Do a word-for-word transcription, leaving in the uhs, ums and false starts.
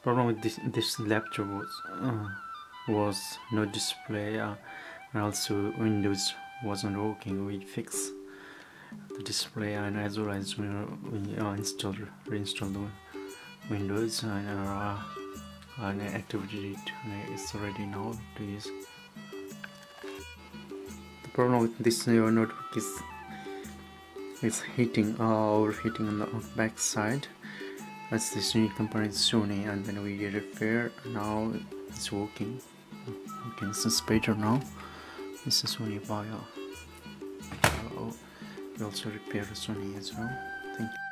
Problem with this this laptop was uh, was no display, uh, and also Windows wasn't working. We fixed the display, and as well as we, we uh, install reinstall the Windows, and uh, and activated it, and it's ready now to use. The problem with this new notebook is it's heating, uh, overheating on the back side. That's this new company is Sony, and then we get it fair. Now it's working. Okay, this is better now. This is Sony Vaio. Uh, we also repair Sony as well. Thank you.